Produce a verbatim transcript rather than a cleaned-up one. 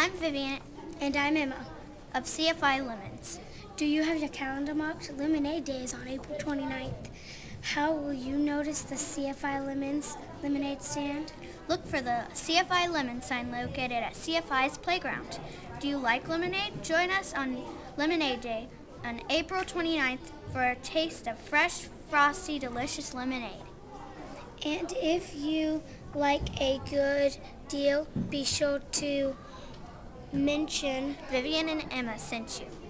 I'm Vivian And I'm Emma. of C F I Lemons. Do you have your calendar marked? Lemonade Day is on April twenty-ninth. How will you notice the C F I Lemons lemonade stand? Look for the C F I Lemon sign located at C F I's playground. Do you like lemonade? Join us on Lemonade Day on April twenty-ninth for a taste of fresh, frosty, delicious lemonade. And if you like a good deal, be sure to mention Vivian and Emma sent you.